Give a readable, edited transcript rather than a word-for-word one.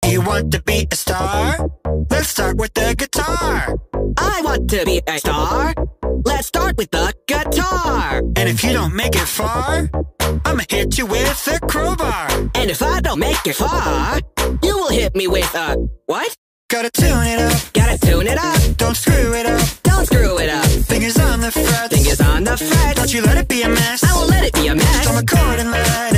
You want to be a star? Let's start with the guitar. I want to be a star. Let's start with the guitar. And if you don't make it far, I'ma hit you with a crowbar. And if I don't make it far, you will hit me with a what? Gotta tune it up. Gotta tune it up. Don't screw it up. Don't screw it up. Fingers on the frets. Fingers on the fret. Don't you let it be a mess. I won't let it be a mess. Strum a chord and let